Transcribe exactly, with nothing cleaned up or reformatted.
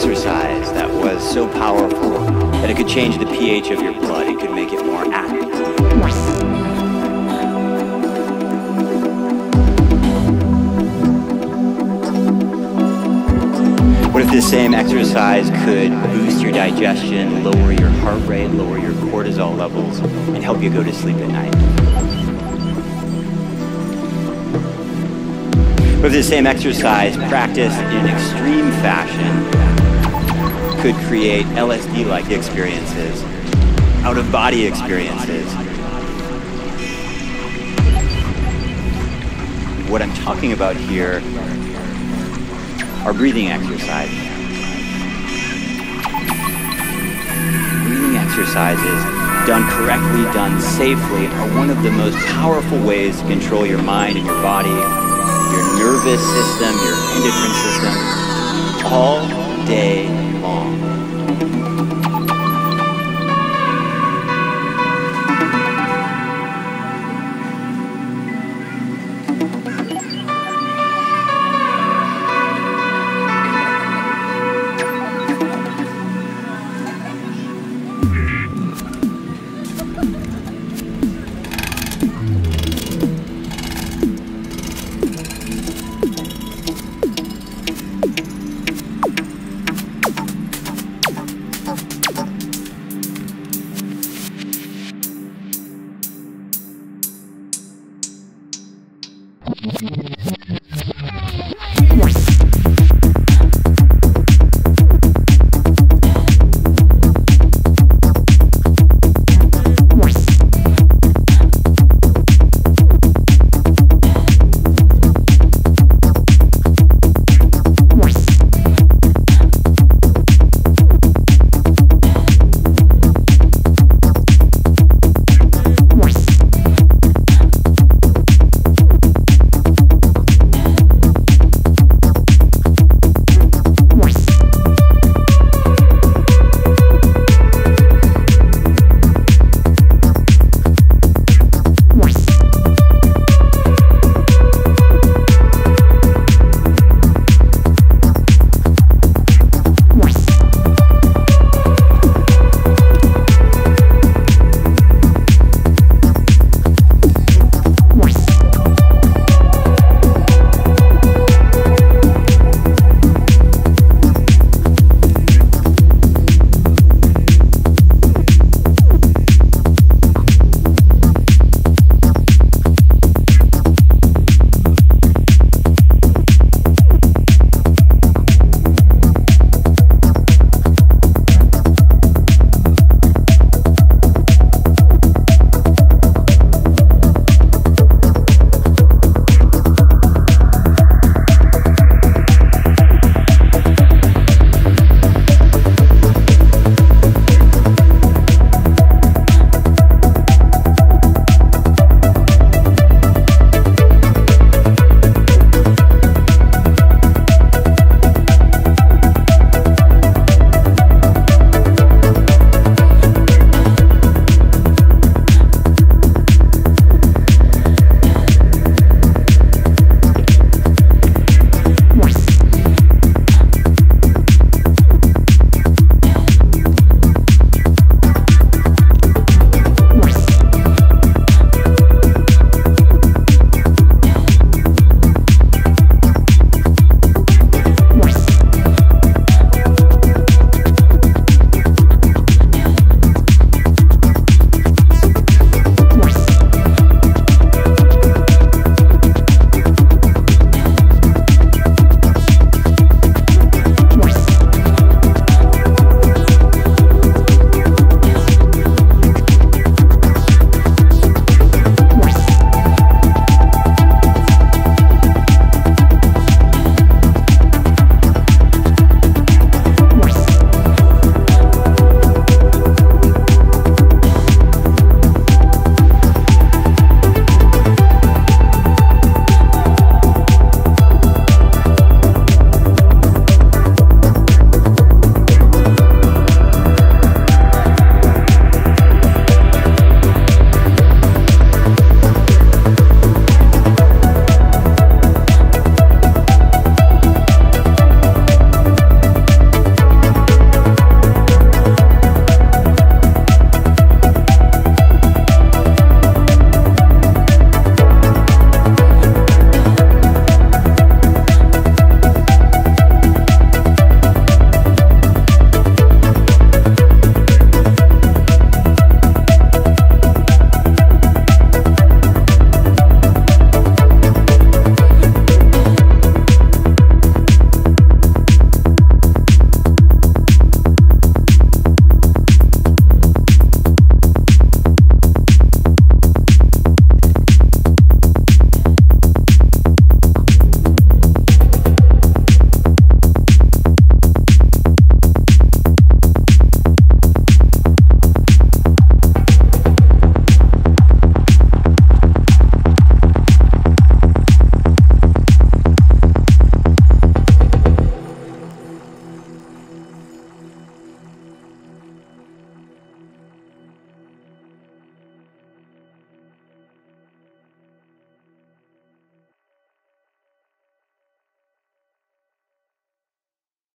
exercise that was so powerful that it could change the pH of your blood, it could make it more active. What if this same exercise could boost your digestion, lower your heart rate, lower your cortisol levels, and help you go to sleep at night? What if this same exercise practiced in extreme fashion could create L S D-like experiences, out-of-body experiences? What I'm talking about here are breathing exercises. Breathing exercises, done correctly, done safely, are one of the most powerful ways to control your mind and your body, your nervous system, your endocrine system, all day